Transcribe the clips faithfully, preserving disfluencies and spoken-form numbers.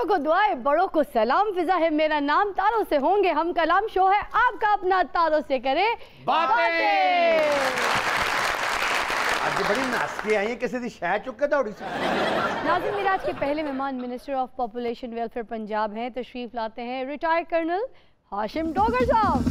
को दुआएं, बड़ों को सलाम। फिजा है मेरा नाम, तारों से होंगे हम कलाम। शो है आपका अपना, तारों से करे बातें। आज बड़ी नाच के आई है, किसी दी शह चुक के दौड़ी सी। नाज़रीन, मेरे आज के पहले मेहमान minister of population welfare Punjab हैं। तशरीफ लाते हैं रिटायर्ड कर्नल हाशिम डोगर साहब।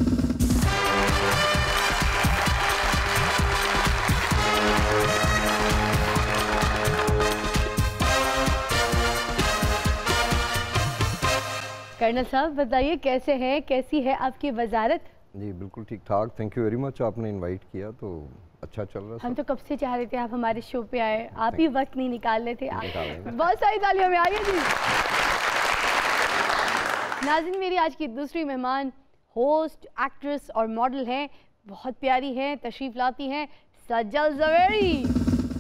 कर्नल साहब बताइए, कैसे हैं, कैसी है आपकी वजारत? जी बिल्कुल ठीक ठाक, थैंक यू वेरी मच। आपने इनवाइट किया तो अच्छा चल रहा है। हम तो कब से चाह रहे थे आप हमारे शो पे आए, आप ही वक्त नहीं निकाल रहे थे। बहुत सारी तालियों में आइए जी। नाज़रीन, मेरी आज की दूसरी मेहमान होस्ट, एक्ट्रेस और मॉडल हैं। बहुत प्यारी हैं, तशरीफ लाती हैं सज्जल ज़वेरी।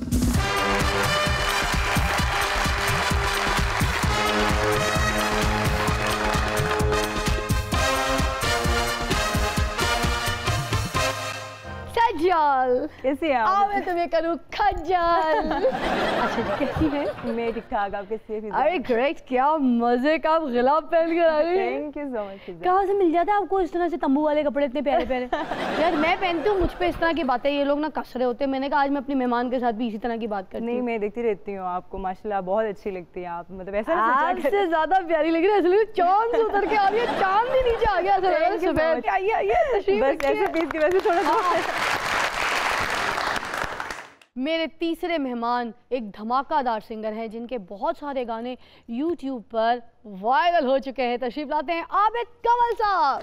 सज्जल कैसी हैं आप? मैं तुम्हें करूँ खज्जल। अच्छा जी, कैसी है? मैं ठीक ठाक, आप कैसी हैं? अरे ग्रेट, क्या मजे का आप गिलाफ पहन कर आ रही हैं। Thank you so much. कहाँ से मिल जाता है आपको इस तरह से तंबू वाले कपड़े इतने प्यारे प्यारे? यार मैं पहनती हूँ, मुझ पे इस तरह की बातें ये लोग ना कस रहे होते हैं। मैंने कहा आज मैं अपनी मेहमान के साथ भी इसी तरह की बात करती हूँ। नहीं, मैं देखती रहती हूँ आपको, माशाल्लाह बहुत अच्छी लगती है आप। मतलब ऐसा आपसे ज्यादा प्यारी लग रही है, इसलिए चांद से उतर के आ रही है, चांद भी नीचे आ गया। सुबह आइए आइए, तशरीफ बस ऐसे पीस की वजह से थोड़ा। मेरे तीसरे मेहमान एक धमाकादार सिंगर हैं जिनके बहुत सारे गाने यूट्यूब पर वायरल हो चुके हैं। तशरीफ लाते हैं आबिद कंवल साहब।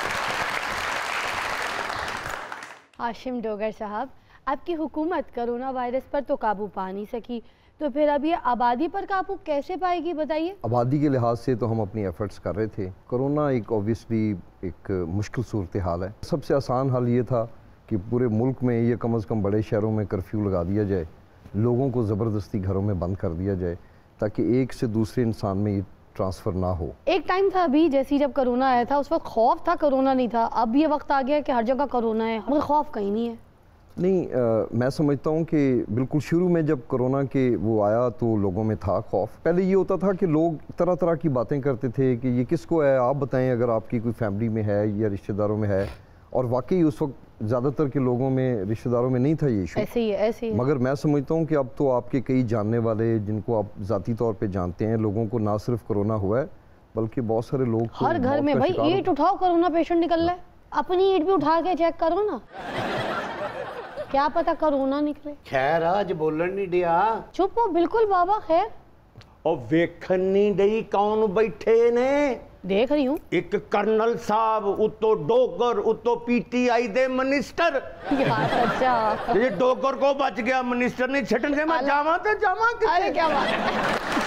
हाशिम डोगर साहब, आपकी हुकूमत कोरोना वायरस पर तो काबू पा नहीं सकी, तो फिर अब ये आबादी पर काबू कैसे पाएगी, बताइए? आबादी के लिहाज से तो हम अपनी एफर्ट्स कर रहे थे। कोरोना एक ऑब्वियसली एक मुश्किल सूरत हाल है। सबसे आसान हल ये था कि पूरे मुल्क में ये कम अज़ कम बड़े शहरों में कर्फ्यू लगा दिया जाए, लोगों को ज़बरदस्ती घरों में बंद कर दिया जाए, ताकि एक से दूसरे इंसान में ये ट्रांसफ़र ना हो। एक टाइम था अभी, जैसे जब कोरोना आया था उस वक्त खौफ था, कोरोना नहीं था। अब ये वक्त आ गया कि हर जगह कोरोना है, मगर खौफ कहीं नहीं है। नहीं, आ, मैं समझता हूँ कि बिल्कुल शुरू में जब कोरोना के वो आया तो लोगों में था खौफ। पहले ये होता था कि लोग तरह तरह की बातें करते थे कि ये किसको है, आप बताएं अगर आपकी कोई फैमिली में है या रिश्तेदारों में है। और वाकई उस वक्त ज़्यादातर के लोगों में, रिश्तेदारों में नहीं था ये इशू। ऐसे ही है, ऐसे ही है। मगर मैं समझता हूँ कि अब तो आपके कई जानने वाले, जिनको आप ज़ाती तौर पे जानते हैं, लोगों को ना सिर्फ कोरोना हुआ है बल्कि बहुत सारे लोग हर घर में भाई ईंट उठाओ, कोरोना पेशेंट निकल रहा है। अपनी ईंट भी उठा के चेक करो ना, क्या पता कोरोना निकले। खैर आज बोलन नहीं दिया। चुप हो बिल्कुल बाबा। खैर और वेखन नहीं दई कौन बैठे ने? देख रही हूँ। एक कर्नल साहब, उतो डोगर, उतो पीटीआई दे मिनिस्टर। अच्छा ये डोगर को बच गया, मिनिस्टर नहीं छटन से मैं जावा तो जावा। अरे क्या बात है।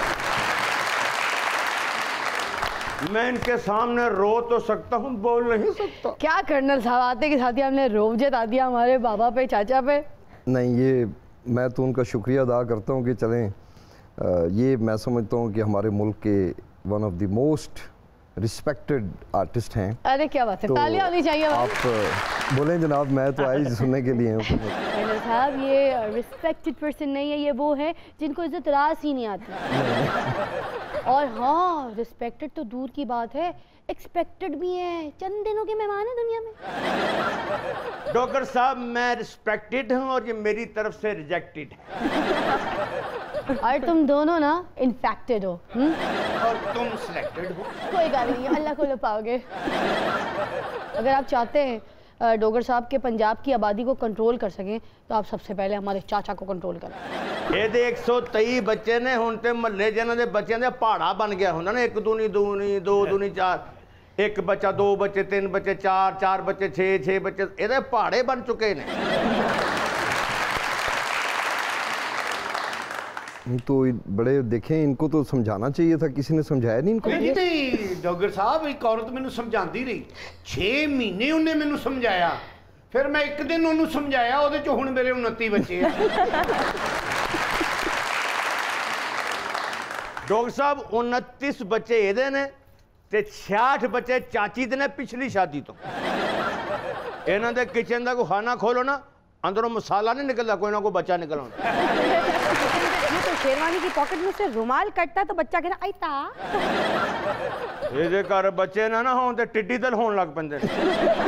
मैं इनके सामने रो तो सकता हूँ, बोल नहीं सकता। क्या कर्नल साहब, आते के साथ ही हमने रोब जता दिया हमारे बाबा पे, चाचा पे। नहीं, ये मैं तो उनका शुक्रिया अदा करता हूँ कि चलें, ये मैं समझता हूँ कि हमारे मुल्क के one of the most respected artist हैं। अरे क्या बात है, तो तालियां होनी चाहिए। आप बोलें जनाब, मैं तो आई सुनने के लिए हूँ। कर्नल साहब, ये रिस्पेक्टेड पर्सन नहीं है, ये वो है जिनको इज्जत रास ही नहीं आती। और हाँ, रिस्पेक्टेड तो दूर की बात है, एक्सपेक्टेड भी है। चंद दिनों के मेहमान हैं दुनिया में। डॉक्टर साहब, मैं रिस्पेक्टेड हूँ और ये मेरी तरफ से रिजेक्टेड है। और तुम दोनों ना इन्फेक्टेड हो। हुँ? और तुम सिलेक्टेड हो। कोई बात नहीं, अल्लाह को लो पाओगे। अगर आप चाहते हैं डोगर साहब के पंजाब की आबादी को कंट्रोल कर सकें तो आप सबसे पहले हमारे चाचा को कंट्रोल करें। ये दे एक सौ तेई बच्चे ने हुण ते महल्ले जिन्हां दे बच्चों दे पहाड़ा बन गया हुंदा ना, एक दूनी दूनी दो दूनी चार, एक बच्चा, दो बच्चे, तीन बच्चे, चार चार बच्चे, छे छे बच्चे, ये पहाड़े बन चुके हैं। तो बड़े देखें, इनको तो समझाना चाहिए था, किसी ने समझाया नहीं इनको। नहीं नहीं डॉक्टर साहब, एक औरत मैनू समझाती रही, छे महीने उन्हें मैनू समझाया, फिर मैं एक दिन उन्होंने समझाया, ਉਹਦੇ ਚੋਂ ਹੁਣ ਮੇਰੇ उनतीस बच्चे हैं। डॉक्टर साहब उनतीस बच्चे ਇਹਦੇ ਨੇ ਤੇ छियासठ बच्चे चाची ਦੇ ਨੇ पिछली शादी तो। ਇਹਨਾਂ ਦੇ किचन ਦਾ ਕੋਈ खाना खोलो ना, अंदरों मसाला नहीं निकलता, कोई ना कोई बच्चा निकल आਉਂਦਾ। शेरवानी की पॉकेट में से रुमाल कटता तो बच्चा कहना आईता। ਇਹਦੇ ਘਰ ਬੱਚੇ ਨਾ ਨਾ ਹੋਣ ਤੇ ਟਿੱਡੀ ਦਲ ਹੋਣ ਲੱਗ ਪੈਂਦੇ ਨੇ।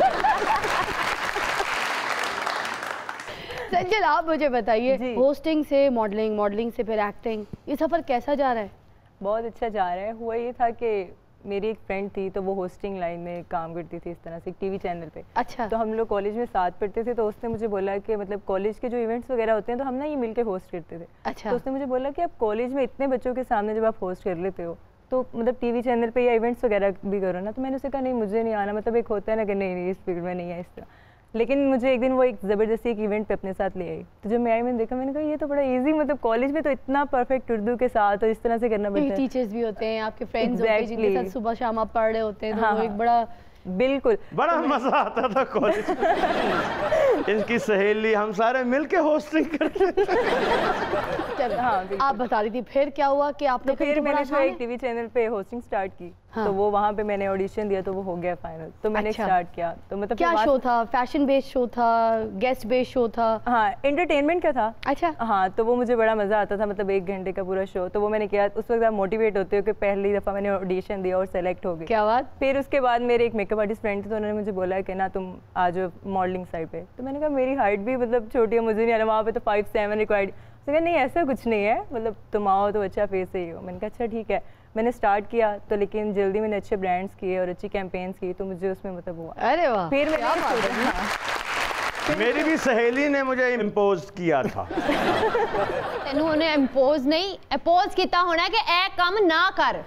संजल आप मुझे बताइए, जी। होस्टिंग से मॉडलिंग, मॉडलिंग से फिर एक्टिंग, ये सफर कैसा जा रहा है? बहुत अच्छा जा रहा है। हुआ ये था कि मेरी एक फ्रेंड थी तो वो होस्टिंग लाइन में काम करती थी इस तरह से टीवी चैनल पे। अच्छा। तो हम लोग कॉलेज में साथ पढ़ते थे, तो उसने मुझे बोला कि मतलब कॉलेज के जो इवेंट्स वगैरह होते हैं तो हम ना ये मिलके होस्ट करते थे। अच्छा। तो उसने मुझे बोला कि आप कॉलेज में इतने बच्चों के सामने जब आप होस्ट कर लेते हो तो मतलब टीवी चैनल पे या इवेंट्स वगैरह भी करो ना। तो मैंने उसे कहा नहीं मुझे नहीं आना, मतलब एक होता है ना कि नहीं नहीं इस फील्ड में नहीं है इस तरह। लेकिन मुझे एक दिन वो एक ज़बरदस्ती एक इवेंट पे अपने साथ ले आई। तो जब मैं आई मैंने देखा, मैंने कहा ये तो बड़ा इजी, मतलब कॉलेज में तो इतना परफेक्ट उर्दू के साथ और इस तरह से करना पड़ता है। टीचर्स भी होते हैं, आपके फ्रेंड्स होते हैं जिनके साथ सुबह शाम आप पढ़ रहे होते हैं, तो हाँ, वो एक बड़ा बिल्कुल बड़ा मजा आता था कॉलेज में। इनकी सहेली हम सारे मिलके होस्टिंग करते थे। चलो, हाँ, बिल्कुल। आप बता रही थी फिर क्या हुआ कि आपने तो फिर तो बड़ा मैंने जो आसान एक है? टीवी चैनल पे होस्टिंग स्टार्ट की। हाँ। तो वो वहाँ पे मैंने ऑडिशन दिया तो वो हो गया फाइनल। तो मैंने अच्छा। स्टार्ट किया तो मतलब क्या फिर वहाँ- शो था? फैशन बेस्ड शो था, गेस्ट बेस्ड शो था? हाँ, एंटरटेनमेंट का था। अच्छा। हाँ, तो वो मुझे बड़ा मज़ा आता था, मतलब एक घंटे का पूरा शो। तो वो मैंने किया। उस वक्त आप मोटिवेट होते हो कि पहली दफ़ा मैंने ऑडिशन दिया और सेलेक्ट हो गई। क्या बात। फिर उसके बाद मेरे एक मेकअप आर्टिस्ट फ्रेंड थे, तो उन्होंने मुझे बोला कि ना तुम आ जाओ मॉडलिंग साइड पे। तो मैंने कहा मेरी हाइट भी मतलब छोटी है, मुझे नहीं आना, वहाँ पे तो फाइव सेवन रिक्वायर्ड। उसने कहा नहीं ऐसा कुछ नहीं है, मतलब तुम आओ तो अच्छा फेस ही हो। मैंने कहा अच्छा ठीक है। मैंने स्टार्ट किया तो लेकिन जल्दी मैंने अच्छे ब्रांड्स किए और अच्छी कैंपेन्स की, तो मुझे उसमें मतलब हुआ। अरे वाह। फिर मैंने क्या बात है। हाँ, मेरी भी सहेली ने मुझे इम्पोज किया था। तेनू उन्हें इम्पोज नहीं अपोज किया होना कि ए काम ना कर।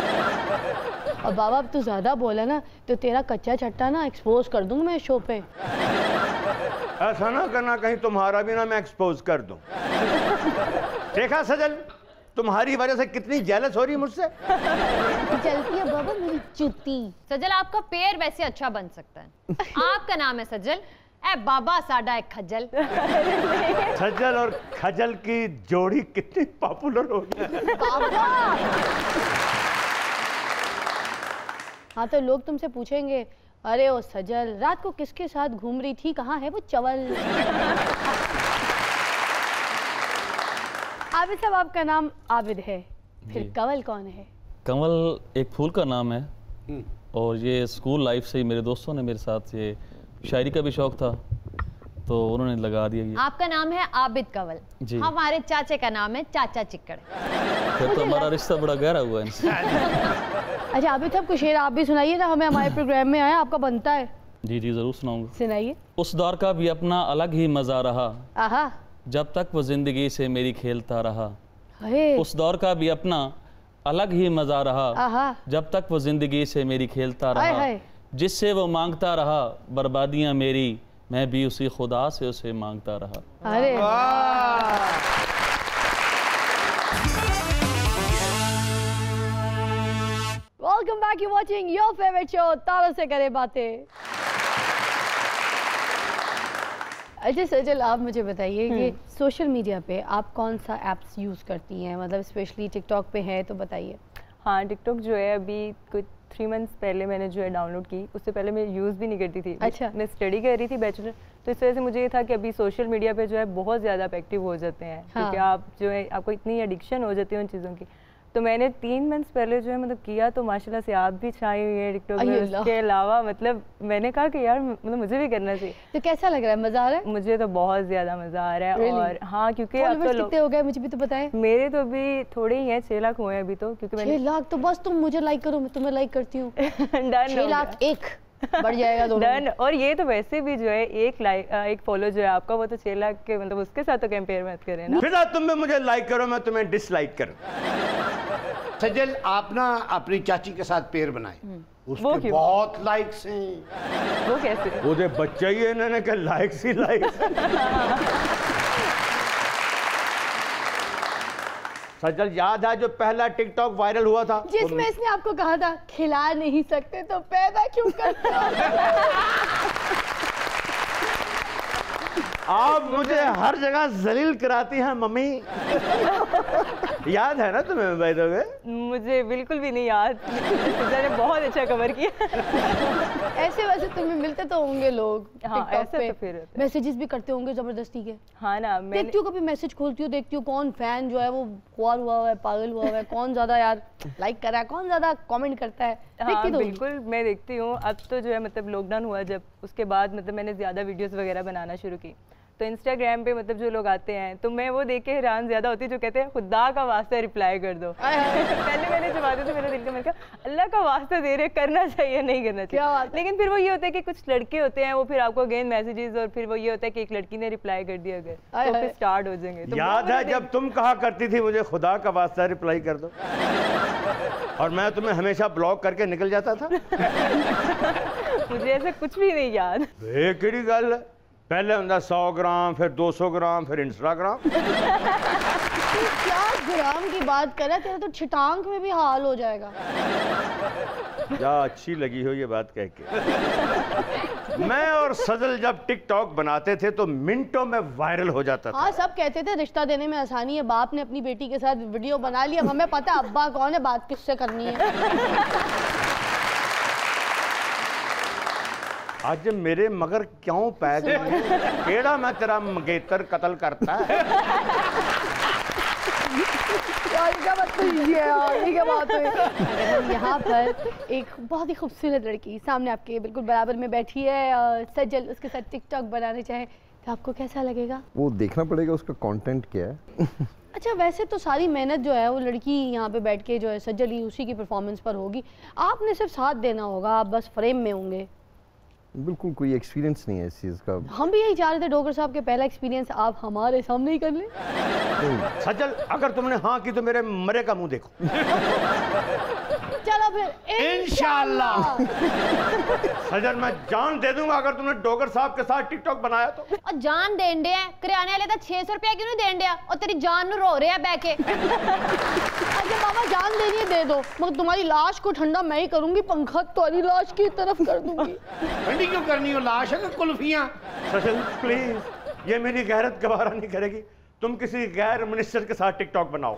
और बाबा अब तू ज्यादा बोला ना तो तेरा कच्चा छट्टा ना एक्सपोज कर दूंगा मैं शो पे। ऐसा ना करना कहीं तुम्हारा भी ना मैं एक्सपोज कर दूं। देखा सजल, तुम्हारी वजह से कितनी जेलस हो रही है मुझसे। चलती है बाबा मेरी जूती। सजल आपका पेड़ वैसे अच्छा बन सकता है। आपका नाम है सजल, ए बाबा साडा एक खजल। सजल और खजल की जोड़ी कितनी पॉपुलर हो गई। हाँ तो लोग तुमसे पूछेंगे अरे ओ सजल रात को किसके साथ घूम रही थी, कहाँ है वो चवल। आबिद साहब आपका नाम आबिद है, फिर जी। कंवल कौन है? कंवल एक फूल का नाम है और ये स्कूल लाइफ से ही मेरे दोस्तों ने मेरे साथ ये शायरी का भी शौक था तो उन्होंने लगा दिया ये। आपका नाम है आबिद कंवल, जी। हमारे चाचे का नाम है चाचा चिक्कड़। फिर तो हमारा रिश्ता बड़ा गहरा हुआ है इनसे। अच्छा आबिद साहब कुछ शेर आप भी सुनाइए ना, हमें हमारे प्रोग्राम में आया, आपका बनता है। जी जी जरूर सुनाऊंगा। सुनाइए। उस दौर का भी अपना अलग ही मजा रहा, आहा। जब तक वो जिंदगी से मेरी खेलता रहा। अरे उस दौर का भी अपना अलग ही मजा रहा, आहा। जब तक वो जिंदगी से मेरी खेलता हाय रहा। हाय। जिससे वो मांगता रहा बर्बादियां मेरी, मैं भी उसी खुदा से उसे मांगता रहा। अरे welcome back, you watching your favourite show तारों से करे बातें। अच्छा सजल आप मुझे बताइए कि सोशल मीडिया पे आप कौन सा एप्स यूज़ करती हैं, मतलब स्पेशली टिकटॉक पे है तो बताइए। हाँ, टिकटॉक जो है अभी कुछ थ्री मंथ्स पहले मैंने जो है डाउनलोड की। उससे पहले मैं यूज़ भी नहीं करती थी। अच्छा। मैं स्टडी कर रही थी बैचलर, तो इस वजह से मुझे ये था कि अभी सोशल मीडिया पे जो है बहुत ज़्यादा एक्टिव हो जाते हैं। हाँ। क्योंकि आप जो है आपको इतनी एडिक्शन हो जाती है उन चीज़ों की। तो मैंने तीन मंथ्स पहले जो है मतलब किया, तो माशाल्लाह से आप भी छाई हुई है टिकटॉक में। अल्लाह। उसके अलावा मतलब मैंने कहा कि यार मतलब मुझे भी करना चाहिए। तो कैसा लग रहा है, मज़ा आ रहा है? मुझे तो बहुत ज़्यादा मज़ा आ रहा है। Really? और हाँ, क्योंकि अब तो फॉलोवर्स लोग- कितने हो गए मुझे भी तो बताएं। मेरे तो अभी थोड़े ही हैं, छः लाख हुए हैं अभी तो, क्योंकि छह मैंने लाख तो बस तुम मुझे लाइक करो, मैं तुम्हें लाइक करती हूँ। डन छह लाख एक बढ़ जाएगा दोनों में। डन। और ये तो वैसे भी जो है एक लाइक एक फॉलो जो है आपका, वो तो छह लाख के, मतलब उसके साथ तो कंपेयर मत करें ना। फिर तुम भी मुझे लाइक करो, मैं तुम्हें डिसलाइक करूं। सजल आप ना अपनी चाची के साथ पेड़ बनाए, वो उसके क्यों? बहुत लाइक्स हैं। वो कैसे? ਉਹਦੇ ਬੱਚੇ ਹੀ ਇਹਨਾਂ ਨੇ ਕਿ ਲਾइक्स ही लाइक्स। सजल याद है जो पहला टिकटॉक वायरल हुआ था जिसमें इसने आपको कहा था खिला नहीं सकते तो पैदा क्यों करते हो? आप मुझे हर जगह जलील कराती हैं मम्मी। याद है ना तुम्हें भाई दोगे? मुझे बिल्कुल भी नहीं याद। मैंने बहुत अच्छा कवर किया। ऐसे वैसे तुम्हें मिलते तो होंगे लोग हाँ, टिकटॉक ऐसे पे, तो फिर होता है। मैसेजेस भी करते होंगे जबरदस्ती के। हाँ ना, मैंने देखती हूँ कभी मैसेज खोलती हूँ, देखती हूँ कौन फैन जो है वो खुआर हुआ हुआ है, पागल हुआ हुआ है, कौन ज्यादा यार लाइक कर रहा है, कौन ज्यादा कमेंट करता है। हाँ देखती तो होंगी। बिल्कुल मैं देखती हूँ। अब तो जो है मतलब लॉकडाउन हुआ जब, उसके बाद मतलब मैंने ज़्यादा वीडियोस वगैरह बनाना शुरू की, तो इंस्टाग्राम पे मतलब जो लोग आते हैं तो मैं वो देख के हैरान ज़्यादा होती, जो कहते हैं खुदा का वास्ता रिप्लाई कर दो। पहले मैंने जब आते थे मेरे दिल का, मैंने कहा अल्लाह का वास्ता दे रहे, करना चाहिए नहीं करना क्या चाहिए। बात है। लेकिन फिर वो ये होता है कि कुछ लड़के होते हैं वो फिर आपको अगेन मैसेजेस, और फिर वो ये होता है कि एक लड़की ने रिप्लाई कर दिया अगर, आय तो हाय। फिर स्टार्ट हो जाएंगे। तो याद वो है जब तुम कहा करती थी मुझे खुदा का वास्ता रिप्लाई कर दो, और मैं तुम्हें हमेशा ब्लॉक करके निकल जाता था? मुझे ऐसा कुछ भी नहीं याद। ਇਹ ਕਿਹੜੀ ਗੱਲ? पहले ਹੁੰਦਾ सौ ग्राम, फिर दो सौ ग्राम, फिर इंस्टाग्राम। क्या ग्राम की बात कर रहा है, तेरा तो छिटांक में भी हाल हो जाएगा। क्या अच्छी लगी हो ये बात कह के। मैं और सजल जब टिकटॉक बनाते थे तो मिनटों में वायरल हो जाता था। हाँ, सब कहते थे रिश्ता देने में आसानी है, बाप ने अपनी बेटी के साथ वीडियो बना लिया, हमें पता है अब्बा कौन है, बात किससे करनी है। आज मेरे मगर क्यों पै गए? केड़ा मैं तेरा मंगेतर कत्ल करता है? यार क्या बात हुई है यार, ये क्या बात हुई? अगर हम यहाँ पर एक बहुत ही खूबसूरत लड़की सामने आपके बिल्कुल बराबर में बैठी है, अ, सजल, उसके साथ टिकटॉक बनाने चाहे तो आपको कैसा लगेगा? वो देखना पड़ेगा उसका कंटेंट क्या है। अच्छा, वैसे तो सारी मेहनत जो है वो लड़की यहाँ पे बैठ के जो है सजल ही उसी की परफॉर्मेंस पर होगी, आपने सिर्फ साथ देना होगा, आप बस फ्रेम में होंगे। बिल्कुल कोई एक्सपीरियंस नहीं है इस चीज़ का। हम भी यही चाह रहे थे डोगर साहब के पहला एक्सपीरियंस आप हमारे सामने ही कर लें। सजल, अगर तुमने हाँ की तो मेरे मरे का मुंह देखो। चलो फिर इंशाल्लाह। सजल, मैं जान दे दूंगा अगर तुमने डोगर साहब के साथ टिकटॉक बनाया तो। और जान देन डे किराने वाले तो छह सौ रुपया क्यों नहीं देन दिया, और तेरी जान नु रो रहे हैं बैठ के। अच्छा बाबा, जान देनी है दे दो, मगर तुम्हारी लाश को ठंडा मैं ही करूंगी, पंखा तुम्हारी लाश की तरफ कर दूंगी। ठंडी क्यों करनी हो? लाश है कि कुल्फियां? सजल प्लीज, ये मेरी गैरत गवारा नहीं करेगी, तुम किसी गैर मिनिस्टर के साथ टिकटॉक बनाओ।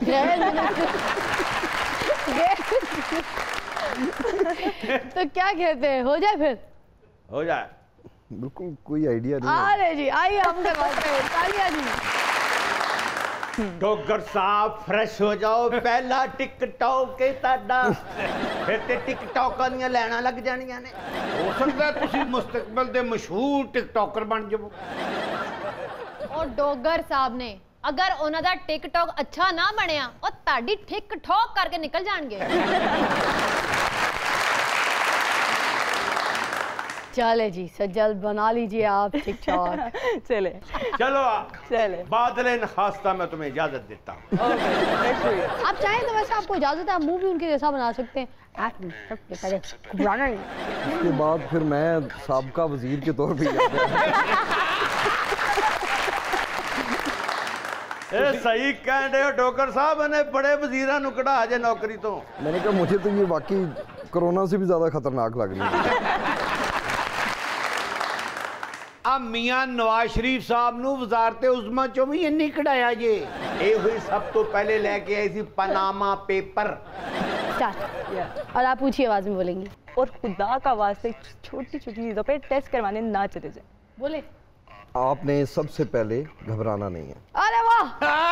तो क्या कहते हैं, हो जाए फिर? हो जाए। बिल्कुल कोई आइडिया नहीं है। अरे जी आइए हम करवाते हैं, तालियां जी। डोगर साहब फ्रेश हो जाओ, पहला टिकटॉक के ताड़ा, फिर ते टिकटॉਕਾਂ ਦੀਆਂ ਲੈਣਾ ਲੱਗ ਜਾਣੀਆਂ ਨੇ। हो सकता है तुसी मुस्तकबिल दे मशहूर टिकटॉकर बन जाओ। और डोगर साहब ने अगर ਉਹਨਾਂ ਦਾ ਟਿਕਟੌਕ अच्छा ना ਬਣਿਆ और ਤੁਹਾਡੀ ठिक ठोक करके निकल जाएंगे। चले जी सज्जल, बना लीजिए आप टिकटॉक। चले चलो चले बादल खास्ता मैं तुम्हें इजाजत देता हूँ। आप चाहें तो वैसे आपको इजाजत है, आप मुंह भी उनके जैसा बना सकते हैं। घबराना नहीं। उसके बाद फिर मैं साबका वजीर के तौर पे याद है। ए सही कह रहे हो डोगर साहब, ने बड़े वजीरा नु कढ़ा जे नौकरी तो। मैंने कहा मुझे तो ये वाकई कोरोना से भी ज़्यादा खतरनाक लग रही है। आ मियां नवाज शरीफ साहब नु वजारते उज़मा चों भी इन्नी कढ़ाया जे। ये हुई सब तो पहले लेके आई थी पनामा पेपर। स्टार्ट। और आप ऊंची आवाज में बोलेंगी। और खुदा का वास्ते छोटी छोटी चीज़ों पे टेस्ट करवाने ना चले जाए। बोले। आपने सबसे पहले घबराना नहीं है। अरे वाह,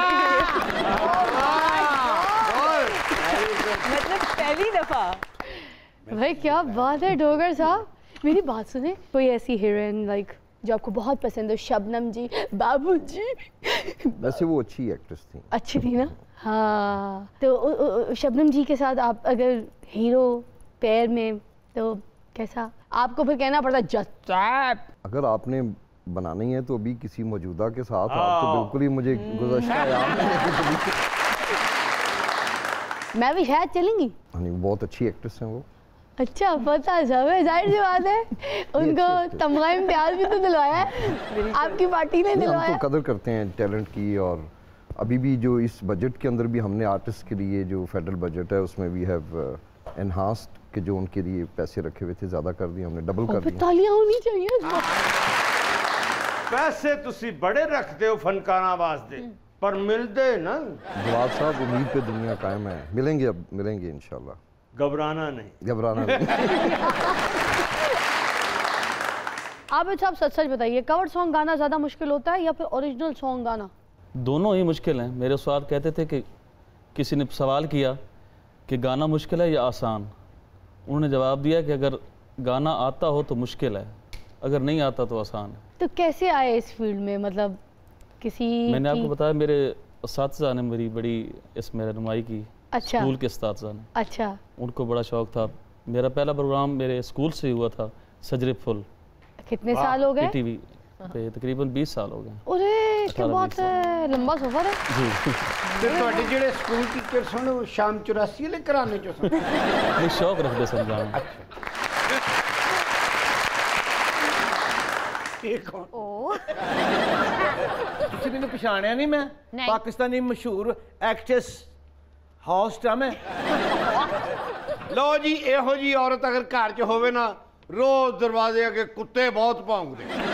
मतलब पहली दफा। भाई क्या बात है डोगर साहब। मेरी बात सुने, कोई ऐसी हीरोइन लाइक जो आपको बहुत पसंद हो, शबनम जी, बाबू जी। वैसे वो अच्छी एक्ट्रेस थी। अच्छी थी ना? हाँ, तो उ, उ, शबनम जी के साथ आप अगर हीरो पैर में, तो कैसा आपको फिर कहना पड़ता जस्ट? अगर आपने बनानी है तो अभी किसी मौजूदा के साथ आप तो बिल्कुल ही मुझे गुज़श्ता याद नहीं। मैं भी शायद चलेंगी। हाँ, बहुत अच्छी एक्ट्रेस हैं वो। अच्छा, पता सब है, जाहिर सी बात है। उनको तमगा इम्तियाज भी तो दिलवाया है, आपकी पार्टी ने दिलवाया। हम तो कदर करते हैं टैलेंट की, और अभी भी जो इस बजट के अंदर भी हमने आर्टिस्ट के लिए जो फेडरल बजट है उसमें वी हैव एनहांस्ड के जो उनके लिए पैसे रखे हुए थे ज़्यादा कर दिए हमने, डबल कर दिए। तालियां होनी चाहिए। पैसे तुसी बड़े रखते हो फनकारा वास्ते पर मिलते ना। जवाब साहब उम्मीद पे दुनिया कायम है, मिलेंगे अब मिलेंगे इंशाल्लाह। घबराना नहीं घबराना नहीं। आबिद साहब सच सच बताइए, कवर सॉन्ग गाना ज़्यादा मुश्किल होता है या फिर ओरिजिनल सॉन्ग गाना? दोनों ही मुश्किल हैं। मेरे उस्ताद कहते थे कि किसी ने सवाल किया कि गाना मुश्किल है या आसान, उन्होंने जवाब दिया कि अगर गाना आता हो तो मुश्किल है, अगर नहीं आता तो आसान है। तो कैसे आए इस फील्ड में, मतलब किसी मैंने की... आपको बताया मेरे उस्ताद ने मेरी बड़ी इसमें रहनुमाई की। अच्छा। स्कूल के उस्ताद ने। अच्छा। उनको बड़ा शौक था। मेरा पहला प्रोग्राम मेरे स्कूल से हुआ था, सजरे फुल। कितने साल हो गए? टीवी पे तकरीबन बीस साल हो गए। अरे क्या बात है, लंबा सफर है जी। ਤੇ ਤੁਹਾਡੇ ਜਿਹੜੇ ਸਕੂਲ ਟੀਚਰ ਸਨ ਉਹ ਸ਼ਾਮ ਚੁਰਾਸੀ ਵਾਲੇ ਘਰਾਣੇ ਚੋਂ ਸਨ? नहीं शौक रखते सन गाना। ਇਹ ਕੌਣ? ओ ਤੁਸੀਂ ਮੈਨੂੰ ਪਛਾਣਿਆ ਨਹੀਂ? ਮੈਂ ਨਹੀਂ। ਪਾਕਿਸਤਾਨੀ ਮਸ਼ਹੂਰ ਐਕਟਰੈਸ ਹੋਸਟ ਆ ਮੈਂ। ਲਓ ਜੀ, ਇਹੋ ਜੀ ਔਰਤ ਅਗਰ ਘਰ 'ਚ ਹੋਵੇ ਨਾ, ਰੋਜ਼ ਦਰਵਾਜ਼ੇ ਅੱਗੇ ਕੁੱਤੇ ਬਹੁਤ ਭੌਂਕਦੇ।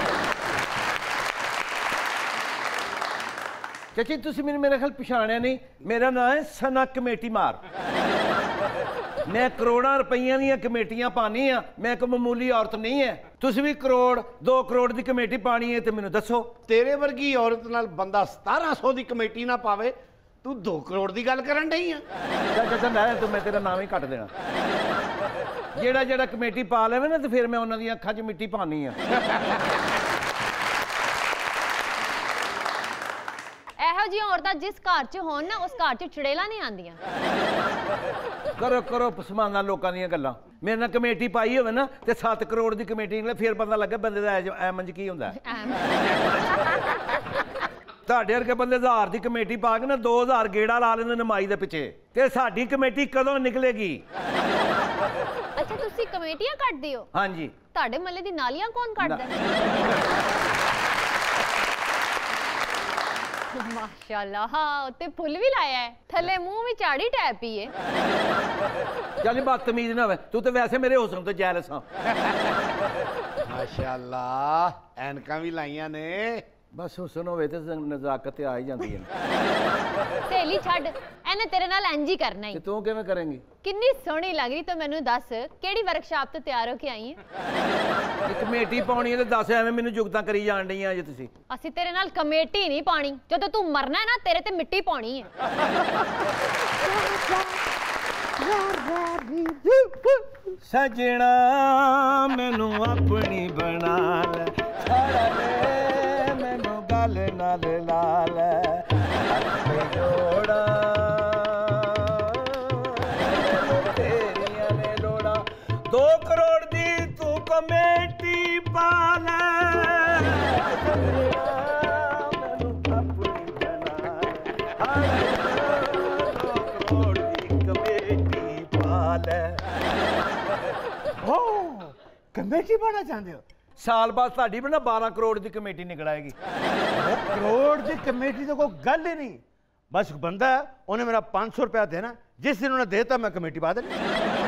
ਚਾਚੀ ਤੁਸੀਂ ਮੈਨੂੰ ਮੇਰੇ ਖਿਆਲ ਪਛਾਣਿਆ ਨਹੀਂ, ਮੇਰਾ ਨਾਮ ਹੈ ਸਨਾ ਕਮੇਟੀ ਮਾਰ। ਮੈਂ ਕਰੋੜਾਂ ਰੁਪਈਆਂ ਦੀਆਂ ਕਮੇਟੀਆਂ ਪਾਣੀ ਆ, ਮੈਂ ਕੋਈ ਮਾਮੂਲੀ ਔਰਤ ਨਹੀਂ ਹੈ। ਤੁਸੀਂ ਵੀ ਕਰੋੜ ਦੋ ਕਰੋੜ ਦੀ ਕਮੇਟੀ ਪਾਣੀ ਹੈ ਤੇ ਮੈਨੂੰ ਦੱਸੋ। ਤੇਰੇ ਵਰਗੀ ਔਰਤ ਨਾਲ ਬੰਦਾ ਸਤਾਰਾਂ ਸੌ ਦੀ ਕਮੇਟੀ ਨਾ ਪਾਵੇ, ਤੂੰ ਦੋ ਕਰੋੜ ਦੀ ਗੱਲ ਕਰਨ ਡਈ ਆ। ਚਾਚਾ ਲੈ ਤੂੰ, ਮੈਂ ਤੇਰਾ ਨਾਮ ਹੀ ਕੱਟ ਦੇਣਾ। ਜਿਹੜਾ ਜਿਹੜਾ ਕਮੇਟੀ ਪਾ ਲਵੇ ਨਾ ਤੇ ਫਿਰ ਮੈਂ ਉਹਨਾਂ ਦੀਆਂ ਅੱਖਾਂ 'ਚ ਮਿੱਟੀ ਪਾਣੀ ਆ। ਇਹੋ ਜਿਹੀਆਂ ਔਰਤਾਂ ਜਿਸ ਘਰ 'ਚ ਹੋਣ ਨਾ, ਉਸ ਘਰ 'ਚ ਚੁੜੇਲਾਂ ਨਹੀਂ ਆਉਂਦੀਆਂ। ਕਰੋ ਕਰੋ ਪਸਮਾਨਾ ਲੋਕਾਂ ਦੀਆਂ ਗੱਲਾਂ। ਮੇਰੇ ਨਾਲ ਕਮੇਟੀ ਪਾਈ ਹੋਵੇ ਨਾ ਤੇ ਸੱਤ ਕਰੋੜ ਦੀ ਕਮੇਟੀ ਨਿਕਲੇ, ਫਿਰ ਪਤਾ ਲੱਗੇ ਬੰਦੇ ਦਾ ਐਮੰਜ ਕੀ ਹੁੰਦਾ। ਤੁਹਾਡੇ ਵਰਗੇ ਬੰਦੇ ਹਜ਼ਾਰ ਦੀ ਕਮੇਟੀ ਪਾ ਕੇ ਨਾ ਦੋ ਹਜ਼ਾਰ ਗੇੜਾ ਲਾ ਲੈਂਦੇ ਨਮਾਈ ਦੇ ਪਿੱਛੇ, ਤੇ ਸਾਡੀ ਕਮੇਟੀ ਕਦੋਂ ਨਿਕਲੇਗੀ? ਅੱਛਾ, ਤੁਸੀਂ ਕਮੇਟੀਆਂ ਕੱਢਦੇ ਹੋ? ਹਾਂਜੀ। ਤੁਹਾਡੇ ਮੱਲੇ ਦੀ ਨਾਲੀਆਂ ਕੌਣ ਕੱਢਦਾ? ਮਾਸ਼ਾਅੱਲਾ, ਹਾਂ ਉੱਤੇ ਫੁੱਲ ਵੀ ਲਾਇਆ ਹੈ, ਥੱਲੇ ਮੂੰਹ ਵੀ ਝਾੜੀ ਟੈਪ ਹੀ ਹੈ। ਚੱਲ ਬਦਤਮੀਜ਼ ਨਾ ਹੋਵੇ, ਤੂੰ ਤੇ ਵੈਸੇ ਮੇਰੇ ਹੁਸਨ ਤੋਂ ਜੈਲਸ ਆ। ਮਾਸ਼ਾਅੱਲਾ, ਐਨਕਾਂ ਵੀ ਲਾਈਆਂ ਨੇ। ਬਸ ਹੁਸਨ ਹੋਵੇ ਤੇ ਨਜ਼ਾਕਤ ਤੇ ਆ ਹੀ ਜਾਂਦੀ ਹੈ। ਸਹੇਲੀ ਛੱਡ, ਇਹਨੇ ਤੇਰੇ ਨਾਲ ਇੰਜ ਹੀ ਕਰਨਾ ਤੇ ਹੀ। ਤੂੰ ਕਿਵੇਂ ਕਰੇਂਗੀ? ਕਿੰਨੀ ਸੋਹਣੀ ਲੱਗ ਰਹੀ, ਤਾਂ ਮੈਨੂੰ ਦੱਸ ਕਿਹੜੀ ਵਰਕਸ਼ਾਪ ਤੋਂ ਤਿਆਰ ਹੋ ਕੇ ਆਈ ਹੈ? ਕਮੇਟੀ ਪਾਉਣੀ ਹੈ ਤੇ ਦੱਸ, ਐਵੇਂ ਮੈਨੂੰ ਜੁਗਤਾਂ ਕਰੀ ਜਾਣ ਡਈਆਂ ਜੇ ਤੁਸੀਂ। ਅਸੀਂ ਤੇਰੇ ਨਾਲ ਕਮੇਟੀ ਨਹੀਂ ਪਾਣੀ, ਜਦੋਂ ਤੂੰ ਮਰਨਾ ਹੈ ਨਾ ਤੇਰੇ ਤੇ ਮਿੱਟੀ ਪਾਉਣੀ ਹੈ। ਸਜਣਾ ਮੈਨੂੰ ਆਪਣੀ ਬਣਾ ਲੈ, ਛੜਾ ਲੈ ਮੈਨੂੰ ਗੱਲ ਨਾਲ ਲਾ ਲੈ, ਹੱਥ ਤੇ ਜੋੜਾ ਤੇਰੀਆਂ ਨੇ ਲੋੜਾ, ਦੋ ਕਰੋੜ ਦੀ ਤੂੰ ਕਮੇਟੀ ਪਾ ਲੈ। ਮੈਨੂੰ ਆਪਣੀ ਬਣਾ ਲੈ, ਦੋ ਕਰੋੜ ਦੀ ਕਮੇਟੀ ਪਾ ਲੈ। ਕਮੇਟੀ ਪਾਣਾ ਚਾਹੁੰਦੇ ਹੋ? ਸਾਲ ਬਾਅਦ ਤੁਹਾਡੀ ਬਣਾ ਬਾਰਾਂ ਕਰੋੜ ਦੀ ਕਮੇਟੀ ਨਿਕਲ ਆਏਗੀ। करोड़ की कमेटी तो कोई गल ही नहीं, बस एक बंदा है उन्हें मेरा पाँच सौ रुपया देना, जिस दिन उन्हें देता मैं कमेटी पा देनी।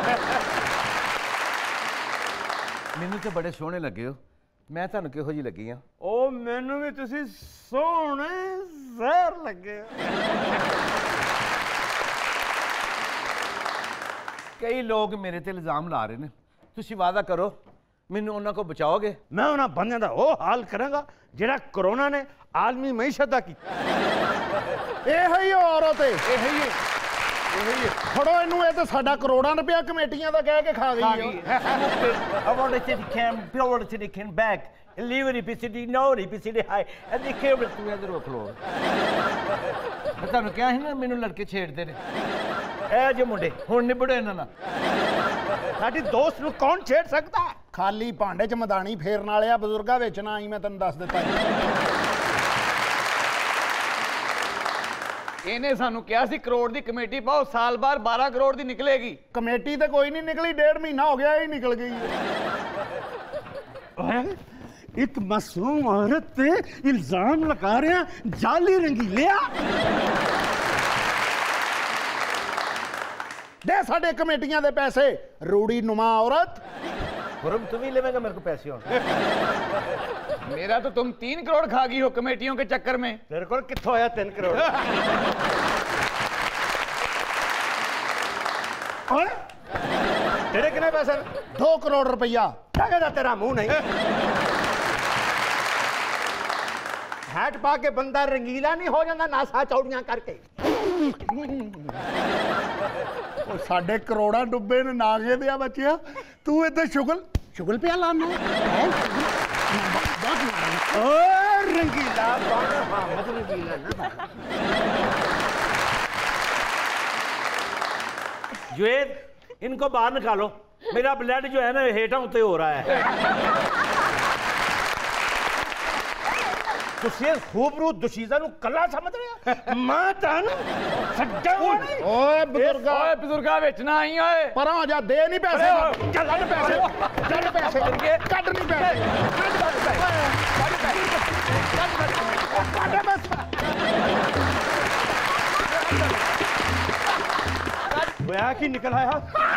ਮੈਨੂੰ ਤੇ ਬੜੇ ਸੋਹਣੇ ਲੱਗੇ ਹੋ, ਮੈਂ ਤੁਹਾਨੂੰ ਕਿਹੋ ਜਿਹੀ ਲੱਗੀ ਆ? ओ मैनू भी तुसी सोहने जहर लगे। ਕਈ ਲੋਕ ਮੇਰੇ ਤੇ ਇਲਜ਼ਾਮ ਲਾ ਰਹੇ ਨੇ, ਤੁਸੀਂ ਵਾਅਦਾ ਕਰੋ ਮੈਨੂੰ ਉਹਨਾਂ ਕੋ ਬਚਾਓਗੇ? मैं उन्हें बंदे का वो हाल करांगा जेड़ा कोरोना ने आलमी मईशत का किया। ਇਹੋ ਹੀ ਔਰਤ ਏ, ਇਹੋ ਹੀ ਇਹੋ ਹੀ ਫੜੋ ਇਹਨੂੰ, ਇਹ ਤਾਂ ਸਾਡਾ ਕਰੋੜਾਂ ਰੁਪਇਆ ਕਮੇਟੀਆਂ ਦਾ ਕਹਿ ਕੇ ਖਾ ਗਈ ਹੈ। Award city can build city can back delivery city no city high and the cable to other floor। ਮੈਂ ਤੁਹਾਨੂੰ ਕਿਹਾ ਸੀ ਨਾ ਮੈਨੂੰ ਲੜਕੇ ਛੇੜਦੇ ਨੇ ਇਹ ਜੇ ਮੁੰਡੇ, ਹੁਣ ਨਿਬੜੋ ਇਹਨਾਂ ਨਾਲ। साडी दोस्त नू कौन छेड़ सकता है? ਖਾਲੀ ਭਾਂਡੇ 'ਚ ਮਦਾਨੀ ਫੇਰਨ ਵਾਲਿਆ ਬਜ਼ੁਰਗਾ ਵਿੱਚ ਨਾ ਆਈ, ਮੈਂ ਤੈਨੂੰ ਦੱਸ ਦਿੱਤਾ। ਇਹਨੇ ਸਾਨੂੰ ਕਿਹਾ ਸੀ ਕਰੋੜ ਦੀ ਕਮੇਟੀ ਪਾਓ, ਸਾਲ ਬਾਅਦ ਬਾਰਾਂ ਕਰੋੜ ਦੀ ਨਿਕਲੇਗੀ। ਕਮੇਟੀ ਤੇ ਕੋਈ ਨਹੀਂ ਨਿਕਲੀ, ਡੇਢ ਮਹੀਨਾ ਹੋ ਗਿਆ, ਇਹ ਨਿਕਲ ਗਈ। एक मासूम औरत पे इल्जाम लगा रहे हैं जाली रंगीलिया। ਦੇ ਸਾਡੇ ਕਮੇਟੀਆਂ ਦੇ ਪੈਸੇ, ਰੂੜੀ ਨੁਮਾ ਔਰਤ। खुरम तुम ही लेवेगा मेरे को पैसे हो मेरा तो तुम तीन करोड़ खा गई हो कमेटियों के चक्कर में। तेरे को कित्थों आया तीन करोड़ तेरे कितने पैसे? दो करोड़ रुपया। क्या तेरा मुंह नहीं हैट पा के बंदा रंगीला नहीं हो जाता नासा चौड़ियां करके। ਉਹ ਸਾਡੇ ਕਰੋੜਾਂ ਡੁੱਬੇ ਨੇ ਨਾਗੇ ਦੇ ਆ ਬੱਚਿਆ ਤੂੰ ਇੱਥੇ ਸ਼ੁਗਲ ਸ਼ੁਗਲ ਪਿਆ ਲਾਣਾ ਹੈ ਓ ਰੰਗੀਲਾ ਬਣ ਹਾਮਦ ਰੰਗੀਲਾ ਨਾ जुएद इनको बाहर निकालो मेरा ब्लड जो है ना हेठा उत्ते हो रहा है तुसी खूबरू दुशीजा नु कला समझ रहे हो मां तान सज्जा ਓਏ ਬਜ਼ੁਰਗਾ ਓਏ ਬਜ਼ੁਰਗਾ ਵਿੱਚ ਨਾ ਆਈ ਓਏ ਪਰਾਂ ਹੋ ਜਾ ਦੇ ਨਹੀਂ ਪੈਸੇ ਚੱਲ ਕੱਢ ਪੈਸੇ ਕੱਢ ਪੈਸੇ ਕੱਢ ਨਹੀਂ ਪੈਸੇ ਕੱਢ ਪੈਸੇ ਕੱਢ ਪੈਸੇ होया कि निकल आया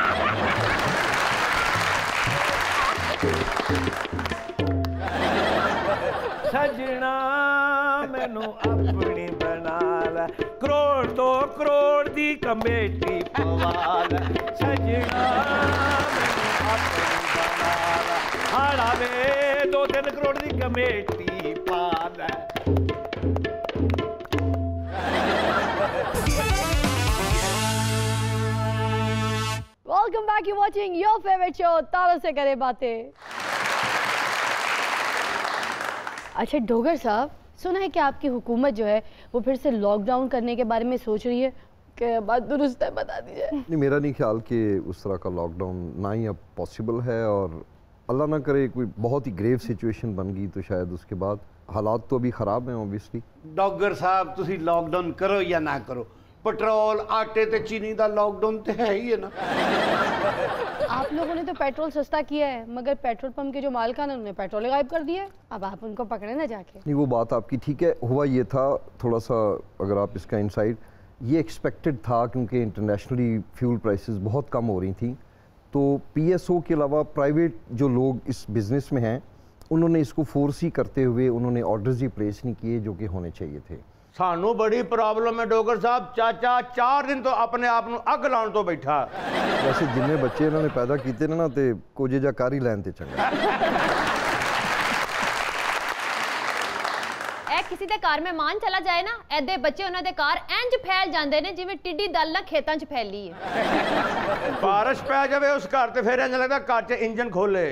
सजना मैनू अपनी बना ला करोड़ दो करोड़ दी कमेटी पवा ला सजना मैनू अपनी बना ला हाड़ा वे दो तीन करोड़ दी कमेटी पा ला welcome back, you watching your favourite show तारों से करे बातें। अच्छा डोगर साहब, सुना है कि आपकी हुकूमत जो है वो फिर से लॉकडाउन करने के बारे में सोच रही है, क्या बात दुरुस्त है? बता दीजिए। नहीं, मेरा नहीं ख्याल कि उस तरह का लॉकडाउन ना ही अब पॉसिबल है, और अल्लाह ना करे कोई बहुत ही ग्रेव सिचुएशन बन गई तो शायद उसके बाद हालात तो अभी ख़राब हैं ऑब्वियसली। डॉगर साहब तुसी लॉकडाउन करो या ना करो, पेट्रोल आटे ते चीनी का लॉकडाउन तो है ही है ना। आप लोगों ने तो पेट्रोल सस्ता किया है, मगर पेट्रोल पंप के जो मालिकान है उन्होंने पेट्रोल गायब कर दिया है। अब आप उनको पकड़े ना जाके। नहीं, वो बात आपकी ठीक है। हुआ ये था थोड़ा सा, अगर आप इसका इनसाइड, ये एक्सपेक्टेड था क्योंकि इंटरनेशनली फ्यूल प्राइसेस बहुत कम हो रही थी, तो पीएसओ के अलावा प्राइवेट जो लोग इस बिज़नेस में हैं उन्होंने इसको फोर्स ही करते हुए उन्होंने ऑर्डर्स ही प्लेस नहीं किए जो कि होने चाहिए थे। सानू बड़ी प्रॉब्लम है डोगर साहब, चाचा चार दिन तो अपने आप को अग लाने तो बैठा। वैसे जिन्ने बच्चे इन्होंने पैदा किए ना तो कोजे जा कारी लैन ते चंगा। ए किसी दे कार में मान चला जाए ना, ऐदे बच्चे उन्हां दे कार इंज फैल जांदे ने जिवें टिड्डी दल ना खेतां च फैली है। बारिश पै जावे उस घर ते फिर इंज लगदा घर च इंजन खोले।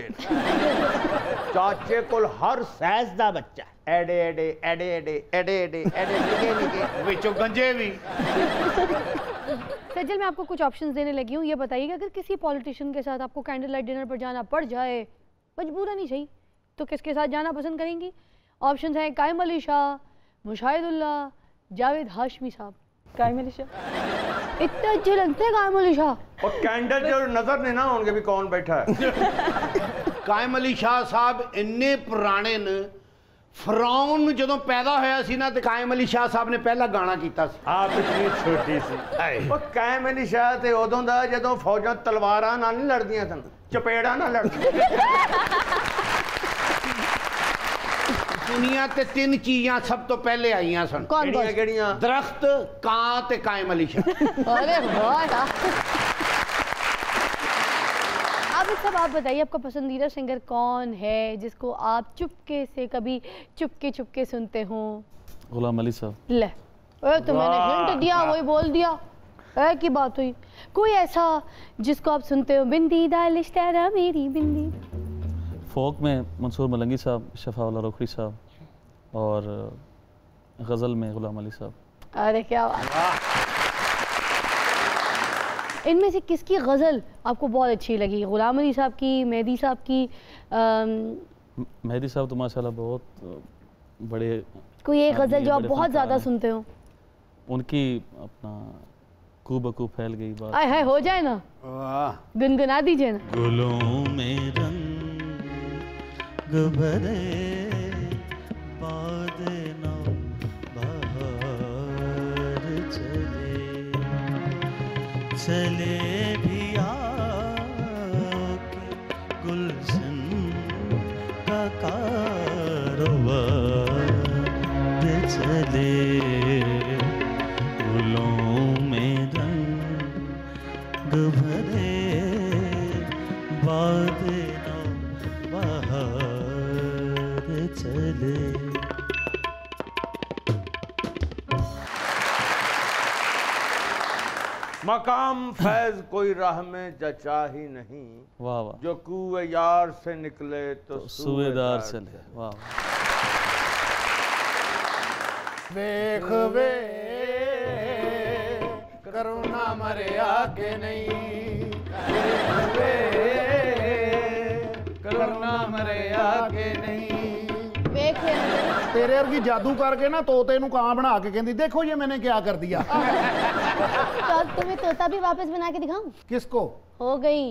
चाचे कोल हर साइज दा बच्चा, एडे एडे एडे एडे एडे एडे एडे निके निके विचों गंजे भी। सज्जल, मैं आपको कुछ ऑप्शंस देने लगी हूँ, ये बताइए कि अगर किसी पॉलिटिशियन के साथ आपको कैंडल लाइट डिनर पर जाना पड़ जाए, मजबूरन नहीं सही, तो किसके साथ जाना पसंद करेंगी? ऑप्शंस हैं कायम अली शाह, मुशाहिदुल्लाह, जावेद हाशमी साहब। कायम अली शाह इतना अच्छे लगते हैं कायम अली शाह, और कैंडल जो नजर नहीं ना होंगे भी कौन बैठा है। कायम अली शाह साहब इन्ने पुराने ने, फरौन जो पैदा होया सी ना ते कायम अली शाह साहब ने पहला गाना कीता सी। आप इतनी छोटी सी वो कायम अली शाह ते उदों दा जदों फौजां तलवारां नाल नहीं लड़दियां सन, चपेड़ां नाल लड़दियां। दुनिया ते तीन चीज़ां सब तो पहले आईयां सन। कौन कौन? केड़ियां? दरख्त, कां ते कायम अली शाह। अरे वाह। अब सब आप बताइए, आपका पसंदीदा सिंगर कौन है जिसको आप चुपके से कभी चुपके चुपके सुनते हो? गुलाम अली साहब। ले ए, तो मैंने हिंट दिया, वही बोल दिया, ऐ की बात हुई। कोई ऐसा जिसको आप सुनते हो? बिंदी दालिश तेरा मेरी बिंदी। फोक में मंसूर मलंगी साहब, शफाउल्लाह रोखड़ी साहब, और गज़ल में गुलाम अली साहब। अरे क्या बात। इनमें से किसकी गज़ल आपको बहुत अच्छी लगी? गुलाम अली साहब की, मेहदी साहब की? मेहदी साहब तो माशाल्लाह बहुत बड़े। कोई एक गज़ल जो आप बहुत ज़्यादा सुनते हो? उनकी अपना कू बकू फैल गई बात। आय हाय, हो जाए ना, गुनगुना दीजिए ना। गुलों में रंग भरे बाद ना बाहर चले चले भी आके गुलशन कारोबार चले, फूलों में रंग भरे, बादे नौ बहार चले। मकाम फैज कोई राह में जचा ही नहीं, वाह वाह, जो कुए यार से निकले तो, तो सूबेदार चले। वाह, वेख वे करुणा मरे आके नहीं, वेख वे करुणा मरे आके नहीं। वेख तेरे वर्गी जादू करके ना तोते नू कां बना के कहती देखो ये मैंने क्या कर दिया। तो अब तुम्हें तोता भी वापस बना के दिखाऊं? किसको? हो गई।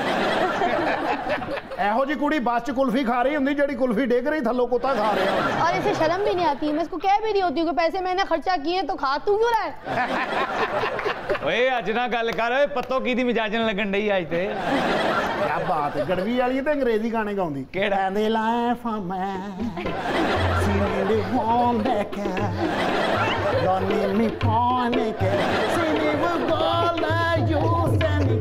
एहो जी कुड़ी बस च कुल्फी खा रही होंगी, जड़ी कुल्फी डेग रही थल्लो कुत्ता खा रहा होंगे। और इसे शर्म भी नहीं आती, मैं इसको कह भी नहीं होती हूँ कि पैसे मैंने खर्चा किए तो खा तू क्यों रहा है? ओए अज ना गल कर, पत्तो की दी मिजाजन लगन डई अज ते। क्या बात है, गड़वी वाली ते अंग्रेजी गाने गाउंदी। केड़ा? दे लाइफ ऑफ मैन सीने दे वॉल बैक लॉनी मी पॉन के सीने वो गोल यू सेंड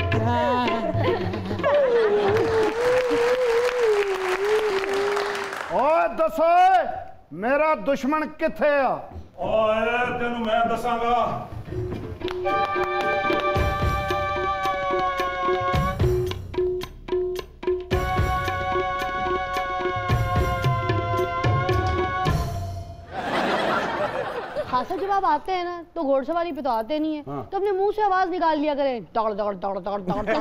ओए दसो मेरा दुश्मन किथे आ? ओए तेनू मैं दसांगा। खान साहब जब आप आते हैं ना तो घोड़सवारी पे तो आते नहीं है, तो अपने मुंह से आवाज निकाल लिया करें, दौड़ दौड़ दौड़ दौड़ दौड़ दौड़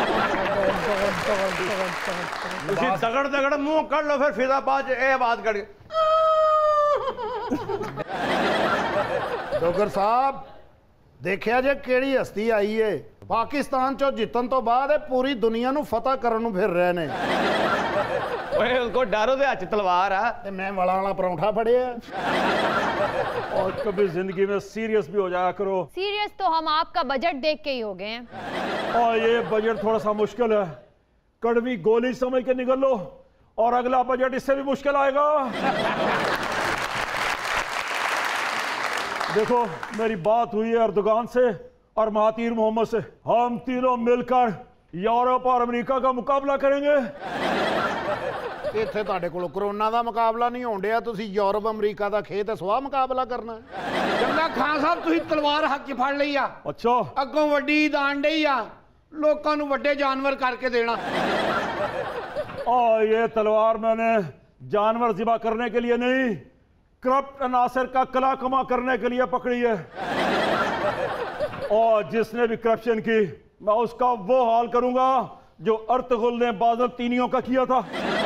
तुसी दगड़ दगड़ मुंह कर लो, फिर फिजाबाद ए आवाज कर। डोगर साहब देखिया जे केड़ी हस्ती आई है, पाकिस्तान चो जितन तो बाद पूरी दुनिया नू फतह करन नू फिर रहे ने। ओए उसको डरो दे हाथ तलवार आ, ते मैं वड़ा वाला परौंठा फड़िया। और कभी जिंदगी में सीरियस भी हो जाया करो। सीरियस तो हम आपका बजट देख के ही हो गए हैं। और ये बजट थोड़ा सा मुश्किल है, कड़वी गोली समझ के निकल लो और अगला बजट इससे भी मुश्किल आएगा। देखो मेरी बात हुई है अर्दोगान से और महातीर मोहम्मद से, हम तीनों मिलकर यूरोप और अमेरिका का मुकाबला करेंगे। इत्थे तुहाडे कोल कोरोना दा मुकाबला नहीं होण डिया, तुसीं यूरोप अमेरिका दा खेत सवाह मुकाबला करना है। चंगा खान साहब तुसीं तलवार हੱਥ 'ਚ ਫੜ ਲਈ ਆ, अच्छा ਅੱਗੋਂ ਵੱਡੀ ਦਾਣ ਡਈ ਆ, लोगों ਨੂੰ ਵੱਡੇ जानवर करके देना। और ये तलवार मैंने जानवर ज़िबा करने के लिए नहीं, करप्ट अनासर का कला कमा करने के लिए पकड़ी है। और जिसने भी करप्शन की मैं उसका वो हाल करूंगा जो अर्तगुल ने बादल तीनियों का किया था।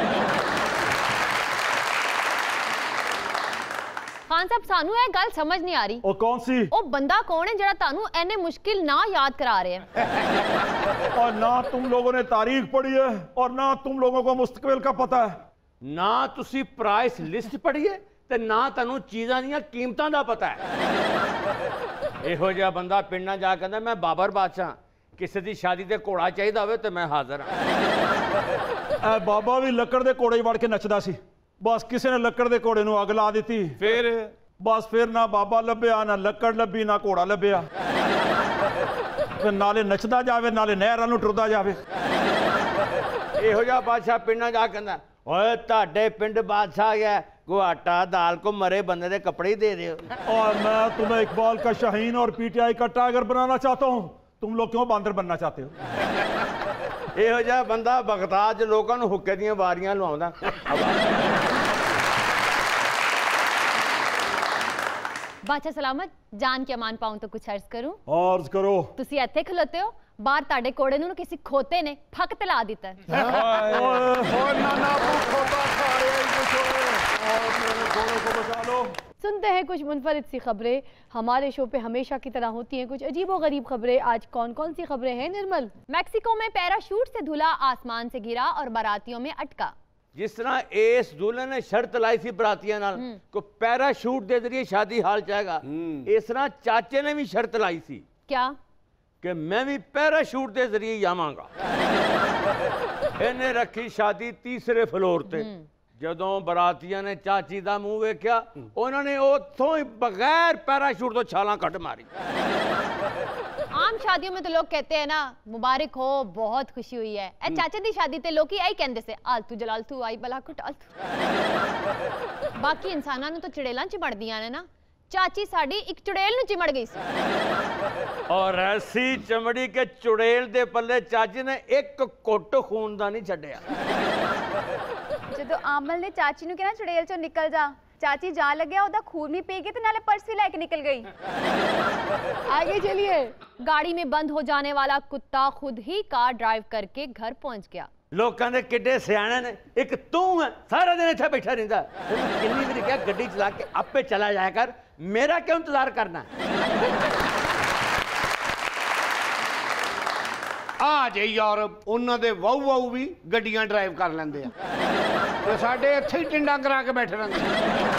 खान साहब सानू ये गल समझ नहीं आ रही। और कौन सी? ओ बंदा कौन है जरा तानू एने मुश्किल ना याद करा रहे हैं? और ना तुम लोगों ने तारीख पढ़ी है और ना तुम लोगों को मुस्तकबिल का पता है। ना तुसी प्राइस लिस्ट पढ़ी है ते ना तनु चीज़ां दीयां कीमतां दा पता है। इहो जिहा बंदा पिंड ना जा कहंदा मैं बाबर बादशाह, किसी दी शादी ते घोड़ा चाहिदा होवे ते मैं हाजिर हां। ए बाबा भी लकड़ दे घोड़े वड़ के नचदा सी, बस किसी ने लकड़ दे घोड़े नूं अग ला दी, फिर बस फिर ना बाबा लभ्या ना लकड़ लभी ना घोड़ा लभ्या, फिर नाले नचदा जावे नाले नहरां नूं टुरदा जावे। इहो जिहा बादशाह पिंड ना जा कहंदा ओए तुहाडे पिंड बादशाह आ गया, को आटा दाल को मरे बंदे दे कपड़े ही दे दियो। और मैं तुम्हें इकबाल का शाहीन और पीटीआई का टाइगर बनाना चाहता हूं, तुम लोग क्यों बांदर बनना चाहते हो? इहो जिहा बंदा बगदाद च लोकां नूं हुक्के दीयां वारियां लवाउंदा। बादशाह सलामत, जान के अमान पाऊं तो कुछ अर्ज करूं? अर्ज करो। तुसी इत्थे खलोते हो, बाहर ताड़े कोड़े नूं किसी खोते ने फक ते ला दिता है। सुनते हैं कुछ मुनफरिद सी खबरें। हमारे शो पे हमेशा की तरह होती हैं कुछ अजीबोगरीब खबरें। आज कौन कौन सी खबरें हैं निर्मल? मैक्सिको में पैराशूट से धुला आसमान से गिरा और बारातियों में अटका। जिस तरह इस दूल्हे ने शर्त लाई सी बरातियां नाल को पैराशूट दे जरिए शादी हाल जाएगा, इस तरह चाचे ने भी शर्त लाई सी क्या कि मैं भी पैराशूट दे जरिए जावांगा। इन्हें रखी शादी तीसरे फ्लोर ते, ਜਦੋਂ ਬਰਾਤੀਆਂ ਨੇ ਚਾਚੀ ਦਾ ਮੂੰਹ ਵੇਖਿਆ ਉਹਨਾਂ ਨੇ ਉੱਥੋਂ ਹੀ ਬਗੈਰ ਪੈਰਾਸ਼ੂਟ ਤੋਂ ਛਾਲਾਂ ਕੱਢ ਮਾਰੀ। आम शादियों में तो लोग कहते हैं ना मुबारक हो, बहुत खुशी हुई है। ए चाचा दी शादी ते लोग आई कहंदे से आलतू जलालतू आई बला कुट आलतू। बाकी इंसानां नूं तो चुड़ेलां चिमड़दियां ने ना, चाची साडी एक चुड़ेल नूं चिमड़ गई सी। और ऐसी चमड़ी के चुड़ेल दे पल्ले चाची ने एक घुट खून दा नहीं छड्डिया। ਜਦੋਂ ਆਮਲ ਨੇ ਚਾਚੀ ਨੂੰ ਕਿਹਾ ਚੁੜੇਲ ਚੋਂ ਨਿਕਲ ਜਾ, चाची जा लग्या ओदा खून भी पी गई ते नाले पर्स भी लेके निकल गई। आगे चलिए। गाड़ी में बंद हो जाने वाला कुत्ता खुद ही कार ड्राइव करके घर पहुंच गया। लोकां दे किड्डे सियाणे ने, एक तू है सारा दिन इत्थे बैठा रहिंदा। किन्नी बारी क्या गड्डी चला के आपे चला जाया कर, मेरा क्यों इंतजार करना। आ जे यार उन्हां दे वाऊ वाऊ भी गड्डियां ड्राइव कर लैंदे आ ते साडे इत्थे ही टिंडा करा के बैठे रहिंदे।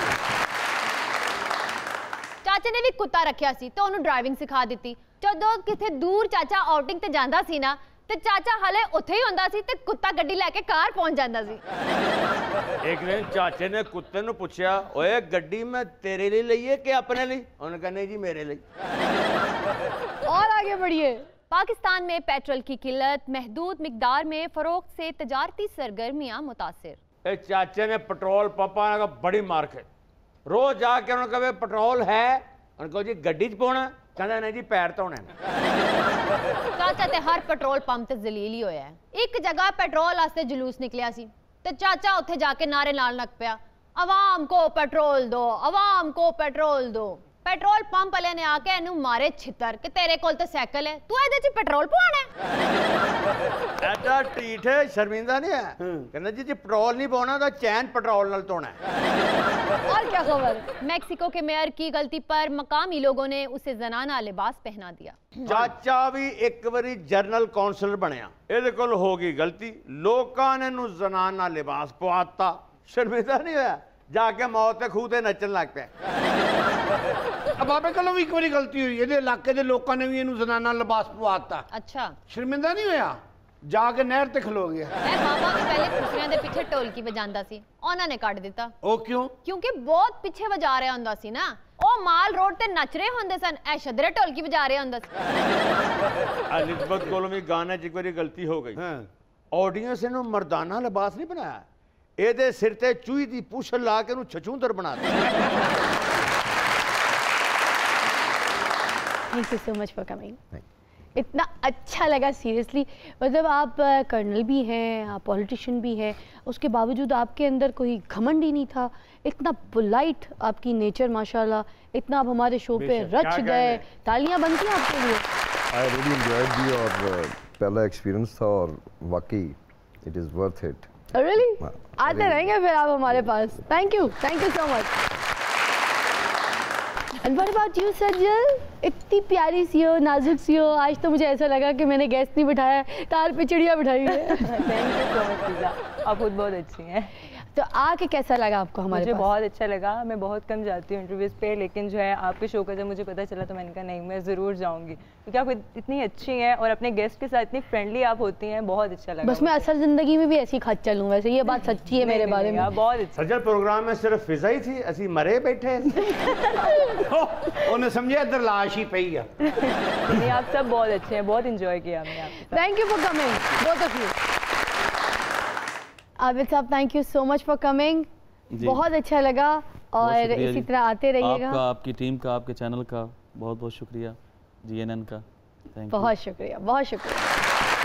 चाचा ने भी कुत्ता रखिया सी ते ओनू ड्राइविंग सिखा दित्ती। जदों किथे दूर चाचा आउटिंग ते जांदा सी ना ते चाचा हले उत्थे ही हुंदा सी ते कुत्ता गड्डी लेके कार पहुंच जांदा सी। एक दिन चाचे ने कुत्ते नू पुछया, ओए गड्डी मैं तेरे लिए लई है कि अपने लिए? उन्होंने कहा नहीं जी मेरे लिए। और आगे बढ़िए। पाकिस्तान में पेट्रोल की किल्लत, महदूद मिकदार में फरोख्त से तजारती सरगर्मियां मुतासिर। चाचे ने पेट्रोल पंपा का बड़ी मार्क है, रोज जाके उन्होंने कहा पेट्रोल है, उन्होंने कहा जी गड्डी च पाना, कहना नहीं जी पैर धोने। चाचा ते हर पेट्रोल पंप ते जलील ही होया है। एक जगह पेट्रोल वास्ते जुलूस निकलिया सी ते चाचा उत्थे जाके नारे नाल लग पिया, अवाम को पेट्रोल दो, अवाम को पेट्रोल दो। पेट्रोल पंप वाले ने आके इनू मारे छितर कि तेरे कोल तो साइकिल है, तू इहदे च पेट्रोल पवाना है। ऐसा ढीठ है, शर्मिंदा नहीं है। कहना जी जी पेट्रोल नहीं पाना तो चैन पेट्रोल नाल धोना है। और क्या खबर, मैक्सिको के मेयर की गलती पर मकामी लोगों ने उसे जनाना लिबास पहना दिया। चाचा भी एक बारी जनरल कौंसलर बनया, इहदे कोल हो गई गलती, लोकां ने इहनू जनाना लिबास पवाता, शर्मिंदा नहीं होया, जाके मौत के खूह ते नचन लग पिया। बाबे कोलों भी एक बारी गलती हुई, इहदे इलाके दे लोकां ने भी इहनू जनाना लिबास पवाता। अच्छा शर्मिंदा नहीं होया, जाके नहर ते खलो गया। ए बाबा भी पहले खुशियां दे पीछे ढोलकी बजांदा सी, उन्हां ने काट दिता। ओ क्यों? क्योंकि बहुत पीछे बजा रहा हुंदा सी ना, ओ माल रोड ते नच रहे हुंदे सन, ए शदरे ढोलकी बजा रहा हुंदा सी। एलिज़ाबेथ कोलों भी गाने च एक बारी गलती हो गई, ऑडियंस इहनू मर्दाना लिबास नहीं बनाया, ਇਹਦੇ ਸਿਰ ਤੇ ਚੂਹੀ ਦੀ ਪੁੱਛ ਲਾ ਕੇ ਉਹਨੂੰ ਛਛੂੰਦਰ ਬਣਾ ਦਿੱਤਾ। Thank you so much for coming, इतना अच्छा लगा सीरियसली। मतलब आप कर्नल भी हैं, आप पॉलिटिशियन भी हैं, उसके बावजूद आपके अंदर कोई घमंड ही नहीं था, इतना पोलाइट आपकी नेचर माशाल्लाह, इतना आप हमारे शो पे रच गए, तालियां बनती हैं आपके लिए। आई रियली एंजॉयड जी, और पहला एक्सपीरियंस था और वाकई it is worth it. Really आते रहेंगे फिर आप हमारे पास। Thank you, thank you so much. And what about you Sajal, इतनी प्यारी सी हो, नाजुक सी हो, आज तो मुझे ऐसा लगा कि मैंने गेस्ट नहीं बिठाया, तार पे चिड़िया बिठाई है। Thank you so much Pooja, आप बहुत बहुत अच्छी हैं। तो आके कैसा लगा आपको हमारे मुझे पास? बहुत अच्छा लगा। मैं बहुत कम जाती हूँ इंटरव्यूज़ पे, लेकिन जो है आपके शो का जब मुझे पता चला तो मैंने कहा नहीं मैं ज़रूर जाऊँगी, क्योंकि आप इतनी अच्छी हैं और अपने गेस्ट के साथ इतनी फ्रेंडली आप होती हैं, बहुत अच्छा लगा। बस मैं असल ज़िंदगी में भी ऐसी खच चलूँ, वैसे ये बात सच्ची है मेरे बारे में। आप बहुत अच्छी। सज्जल प्रोग्राम में सिर्फ फिजा ही थी, असी मरे बैठे। उन्हें समझे इधर लाश ही पई है। नहीं आप सब बहुत अच्छे हैं, बहुत इंजॉय किया हमने आपके साथ। Thank you for coming both of you. Abid साहब thank you so much for coming, बहुत अच्छा लगा, और इसी तरह आते रहिएगा। आपका, आपकी टीम का, आपके चैनल का बहुत बहुत शुक्रिया, जी एन एन का। थैंक यू, बहुत शुक्रिया, बहुत शुक्रिया।